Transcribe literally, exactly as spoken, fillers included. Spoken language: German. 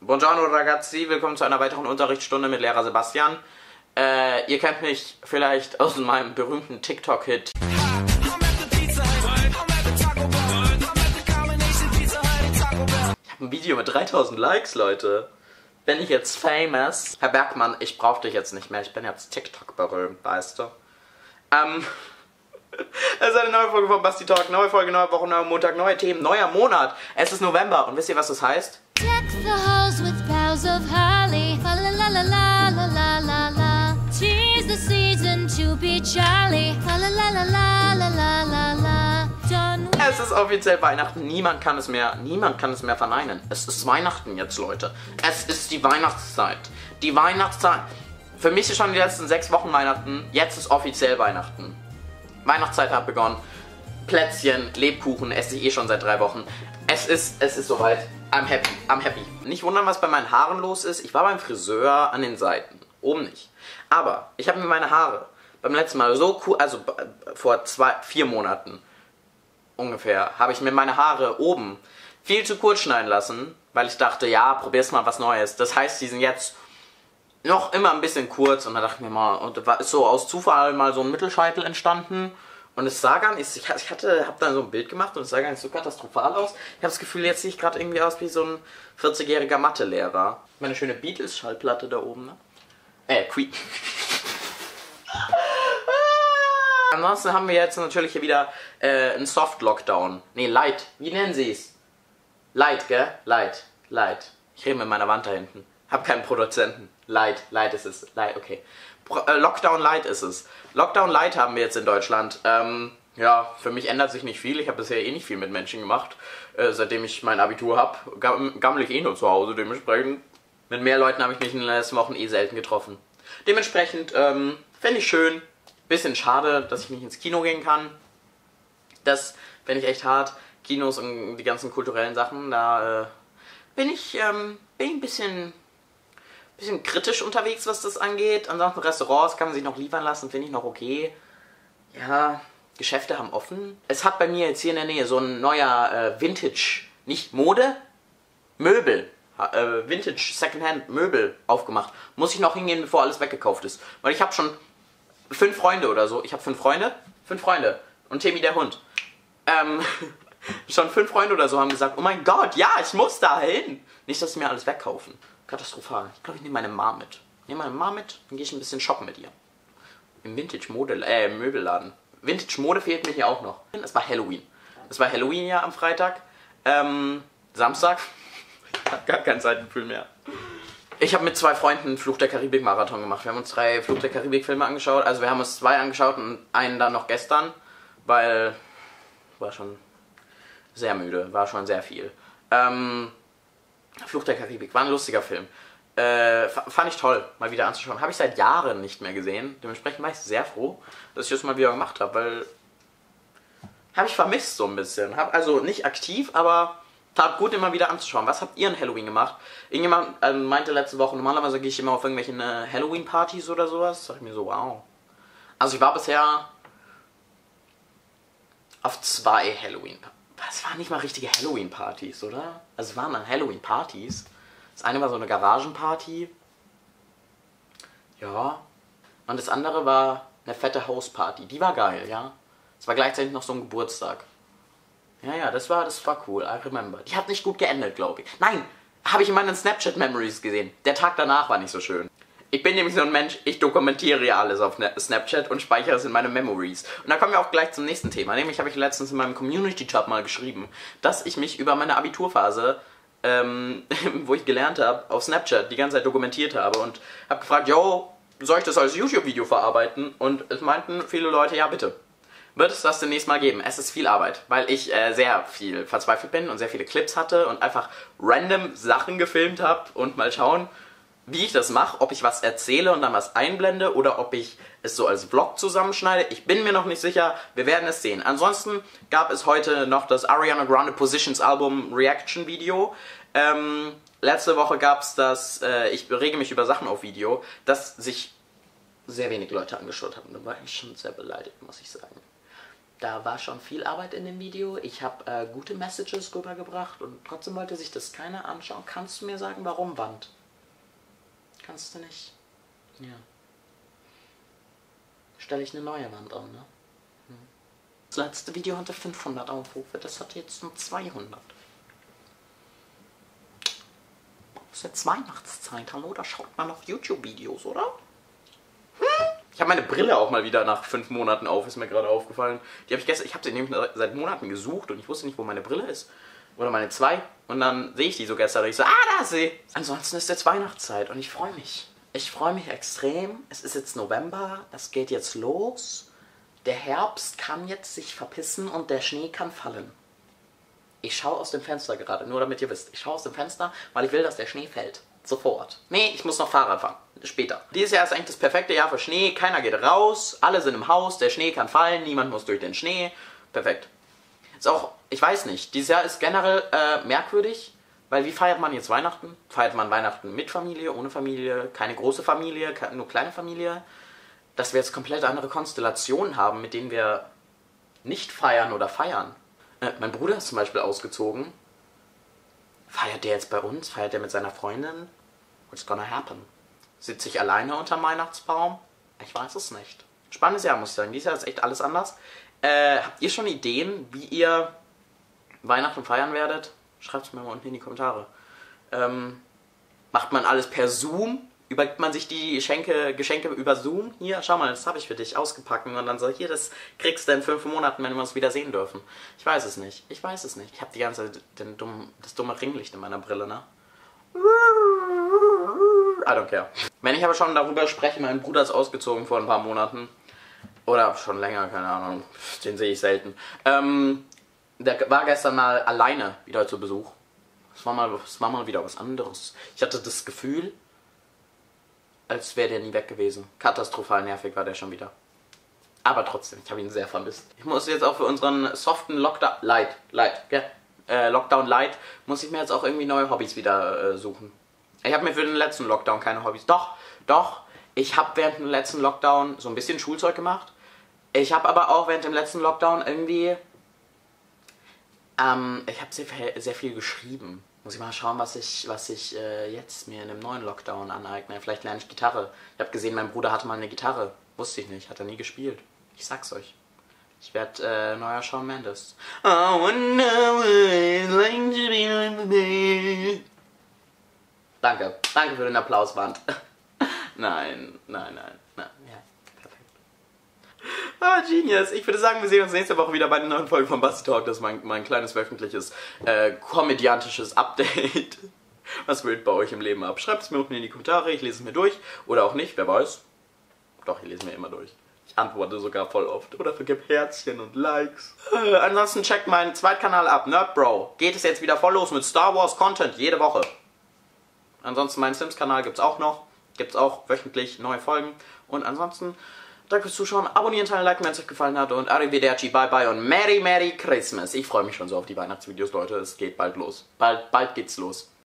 Buongiorno ragazzi, willkommen zu einer weiteren Unterrichtsstunde mit Lehrer Sebastian. Äh, ihr kennt mich vielleicht aus meinem berühmten TikTok-Hit. Ich habe ein Video mit dreitausend Likes, Leute. Bin ich jetzt famous? Herr Bergmann, ich brauche dich jetzt nicht mehr, ich bin jetzt TikTok berühmt, weißt du. Ähm... Es ist eine neue Folge von Basti Talk, neue Folge, neue Woche, neuer Montag, neue Themen, neuer Monat. Es ist November und wisst ihr, was das heißt? Es ist offiziell Weihnachten, niemand kann es mehr, niemand kann es mehr verneinen. Es ist Weihnachten jetzt, Leute. Es ist die Weihnachtszeit. Die Weihnachtszeit. Für mich ist schon die letzten sechs Wochen Weihnachten, jetzt ist offiziell Weihnachten. Weihnachtszeit hat begonnen. Plätzchen, Lebkuchen esse ich eh schon seit drei Wochen. Es ist, es ist soweit. I'm happy, I'm happy. Nicht wundern, was bei meinen Haaren los ist. Ich war beim Friseur an den Seiten. Oben nicht. Aber ich habe mir meine Haare beim letzten Mal so cool, also vor zwei, vier Monaten ungefähr, habe ich mir meine Haare oben viel zu kurz schneiden lassen, weil ich dachte, ja, probier's mal was Neues. Das heißt, die sind jetzt noch immer ein bisschen kurz und da dachte ich mir mal, und da ist so aus Zufall mal so ein Mittelscheitel entstanden und es sah gar nicht, ich hatte, hab dann so ein Bild gemacht und es sah gar nicht so katastrophal aus. Ich habe das Gefühl, jetzt sehe ich gerade irgendwie aus wie so ein vierzigjähriger Mathelehrer. Meine schöne Beatles-Schallplatte da oben, ne? Äh, Queen. Ansonsten haben wir jetzt natürlich hier wieder äh, einen Soft-Lockdown. Ne, Light. Wie nennen sie es? Light, gell? Light. Light. Ich rede mit meiner Wand da hinten. Hab keinen Produzenten. Light, Light ist es. Light, okay. Pro äh, Lockdown Light ist es. Lockdown Light haben wir jetzt in Deutschland. Ähm, ja, für mich ändert sich nicht viel. Ich habe bisher eh nicht viel mit Menschen gemacht. Äh, seitdem ich mein Abitur habe, gammel ich eh nur zu Hause. Dementsprechend, mit mehr Leuten habe ich mich in den letzten Wochen eh selten getroffen. Dementsprechend, ähm, fände ich schön. Bisschen schade, dass ich nicht ins Kino gehen kann. Das fände ich echt hart. Kinos und die ganzen kulturellen Sachen, da äh, bin ich, ähm, bin ich ein bisschen... bisschen kritisch unterwegs, was das angeht. Ansonsten Restaurants kann man sich noch liefern lassen, finde ich noch okay. Ja, Geschäfte haben offen. Es hat bei mir jetzt hier in der Nähe so ein neuer äh, Vintage, nicht Mode, Möbel, äh, Vintage Secondhand Möbel aufgemacht. Muss ich noch hingehen, bevor alles weggekauft ist. Weil ich habe schon fünf Freunde oder so. Ich habe fünf Freunde, fünf Freunde und Timmy der Hund. Ähm, schon fünf Freunde oder so haben gesagt, oh mein Gott, ja, ich muss da hin. Nicht, dass sie mir alles wegkaufen. Katastrophal. Ich glaube, ich nehme meine Mom mit. Ich nehme meine Mom mit, dann gehe ich ein bisschen shoppen mit ihr. Im Vintage-Mode, äh, Möbelladen. Vintage-Mode fehlt mir hier auch noch. Es war Halloween. Es war Halloween ja am Freitag. Ähm, Samstag. Ich habe gar kein Zeitgefühl mehr. Ich habe mit zwei Freunden Fluch der Karibik-Marathon gemacht. Wir haben uns drei Fluch der Karibik-Filme angeschaut. Also wir haben uns zwei angeschaut und einen dann noch gestern. Weil, war schon sehr müde. War schon sehr viel. Ähm... Fluch der Karibik, war ein lustiger Film. Äh, fand ich toll, mal wieder anzuschauen. Habe ich seit Jahren nicht mehr gesehen. Dementsprechend war ich sehr froh, dass ich das mal wieder gemacht habe, weil habe ich vermisst so ein bisschen. Hab also nicht aktiv, aber tat gut, immer wieder anzuschauen. Was habt ihr an Halloween gemacht? Irgendjemand äh, meinte letzte Woche, normalerweise gehe ich immer auf irgendwelchen äh, Halloween-Partys oder sowas. Da dachte ich mir so, wow. Also ich war bisher auf zwei Halloween-Partys. Es waren nicht mal richtige Halloween-Partys, oder? Also es waren dann Halloween-Partys. Das eine war so eine Garagenparty. Ja. Und das andere war eine fette Hausparty. Die war geil, ja. Es war gleichzeitig noch so ein Geburtstag. Ja, ja, das war, das war cool. I remember. Die hat nicht gut geendet, glaube ich. Nein, habe ich in meinen Snapchat-Memories gesehen. Der Tag danach war nicht so schön. Ich bin nämlich so ein Mensch, ich dokumentiere ja alles auf Snapchat und speichere es in meine Memories. Und da kommen wir auch gleich zum nächsten Thema. Nämlich habe ich letztens in meinem Community-Tab mal geschrieben, dass ich mich über meine Abiturphase, ähm, wo ich gelernt habe, auf Snapchat die ganze Zeit dokumentiert habe. Und habe gefragt, yo, soll ich das als YouTube-Video verarbeiten? Und es meinten viele Leute, ja bitte. Wird es das demnächst mal geben? Es ist viel Arbeit, weil ich äh, sehr viel verzweifelt bin und sehr viele Clips hatte und einfach random Sachen gefilmt habe und mal schauen, wie ich das mache, ob ich was erzähle und dann was einblende oder ob ich es so als Vlog zusammenschneide. Ich bin mir noch nicht sicher, wir werden es sehen. Ansonsten gab es heute noch das Ariana Grande Positions Album Reaction Video. Ähm, letzte Woche gab es das, äh, ich rege mich über Sachen auf Video, das sich sehr wenig Leute angeschaut haben. Da war ich schon sehr beleidigt, muss ich sagen. Da war schon viel Arbeit in dem Video. Ich habe äh, gute Messages rübergebracht und trotzdem wollte sich das keiner anschauen. Kannst du mir sagen, warum, Wand? Kannst du nicht? Ja. Stelle ich eine neue Wand an, ne? Hm. Das letzte Video hatte fünfhundert Aufrufe, das hat jetzt nur zweihundert. Es ist jetzt Weihnachtszeit, hallo, da schaut man noch YouTube-Videos, oder? Hm? Ich habe meine Brille auch mal wieder nach fünf Monaten auf, ist mir gerade aufgefallen. Die habe ich gestern, ich habe sie nämlich seit Monaten gesucht und ich wusste nicht, wo meine Brille ist. Oder meine zwei. Und dann sehe ich die so gestern und ich so, ah, da ist sie. Ansonsten ist jetzt Weihnachtszeit und ich freue mich. Ich freue mich extrem. Es ist jetzt November, es geht jetzt los. Der Herbst kann jetzt sich verpissen und der Schnee kann fallen. Ich schaue aus dem Fenster gerade, nur damit ihr wisst. Ich schaue aus dem Fenster, weil ich will, dass der Schnee fällt. Sofort. Nee, ich muss noch Fahrrad fahren. Später. Dieses Jahr ist eigentlich das perfekte Jahr für Schnee. Keiner geht raus, alle sind im Haus, der Schnee kann fallen, niemand muss durch den Schnee. Perfekt. Ist auch, ich weiß nicht, dieses Jahr ist generell äh, merkwürdig, weil wie feiert man jetzt Weihnachten? Feiert man Weihnachten mit Familie, ohne Familie, keine große Familie, nur kleine Familie? Dass wir jetzt komplett andere Konstellationen haben, mit denen wir nicht feiern oder feiern. Äh, mein Bruder ist zum Beispiel ausgezogen. Feiert der jetzt bei uns? Feiert der mit seiner Freundin? What's gonna happen? Sitze ich alleine unterm Weihnachtsbaum? Ich weiß es nicht. Spannendes Jahr, muss ich sagen. Dieses Jahr ist echt alles anders. Äh, habt ihr schon Ideen, wie ihr Weihnachten feiern werdet? Schreibt es mir mal unten in die Kommentare. Ähm, macht man alles per Zoom? Übergibt man sich die Geschenke, Geschenke über Zoom? Hier, schau mal, das habe ich für dich ausgepackt. Und dann so, hier, das kriegst du in fünf Monaten, wenn wir uns wieder sehen dürfen. Ich weiß es nicht. Ich weiß es nicht. Ich habe die ganze Zeit den dummen, das dumme Ringlicht in meiner Brille, ne? I don't care. Wenn ich aber schon darüber spreche, mein Bruder ist ausgezogen vor ein paar Monaten. Oder schon länger, keine Ahnung. Den sehe ich selten. Ähm, der war gestern mal alleine wieder zu Besuch. Das war mal, das war mal wieder was anderes. Ich hatte das Gefühl, als wäre der nie weg gewesen. Katastrophal nervig war der schon wieder. Aber trotzdem, ich habe ihn sehr vermisst. Ich muss jetzt auch für unseren soften Lockdown... Light, Light, gell? Äh, Lockdown Light, muss ich mir jetzt auch irgendwie neue Hobbys wieder äh, suchen. Ich habe mir für den letzten Lockdown keine Hobbys... Doch, doch, ich habe während dem letzten Lockdown so ein bisschen Schulzeug gemacht. Ich habe aber auch während dem letzten Lockdown irgendwie... Ähm, ich habe sehr, sehr viel geschrieben. Muss ich mal schauen, was ich, was ich äh, jetzt mir in dem neuen Lockdown aneigne. Vielleicht lerne ich Gitarre. Ich habe gesehen, mein Bruder hatte mal eine Gitarre. Wusste ich nicht, hat er nie gespielt. Ich sag's euch. Ich werde äh, neuer Shawn Mendes. I wonder what it's like to be with me. Danke. Danke für den Applaus, Wand. Nein, nein, nein, nein. Ja, perfekt. Ah, Genius. Ich würde sagen, wir sehen uns nächste Woche wieder bei einer neuen Folge von Basti Talk. Das ist mein, mein kleines wöchentliches, äh, komödiantisches Update. Was geht bei euch im Leben ab? Schreibt es mir unten in die Kommentare, ich lese es mir durch. Oder auch nicht, wer weiß. Doch, ich lese mir immer durch. Ich antworte sogar voll oft. Oder vergib Herzchen und Likes. Äh, ansonsten checkt meinen Zweitkanal ab, Nerdbro. Geht es jetzt wieder voll los mit Star Wars Content, jede Woche. Ansonsten meinen Sims-Kanal gibt es auch noch. Gibt es auch wöchentlich neue Folgen. Und ansonsten, danke fürs Zuschauen. Abonnieren, teilen, liken, wenn es euch gefallen hat. Und arrivederci, bye bye und Merry Merry Christmas. Ich freue mich schon so auf die Weihnachtsvideos, Leute. Es geht bald los. Bald, bald geht's los.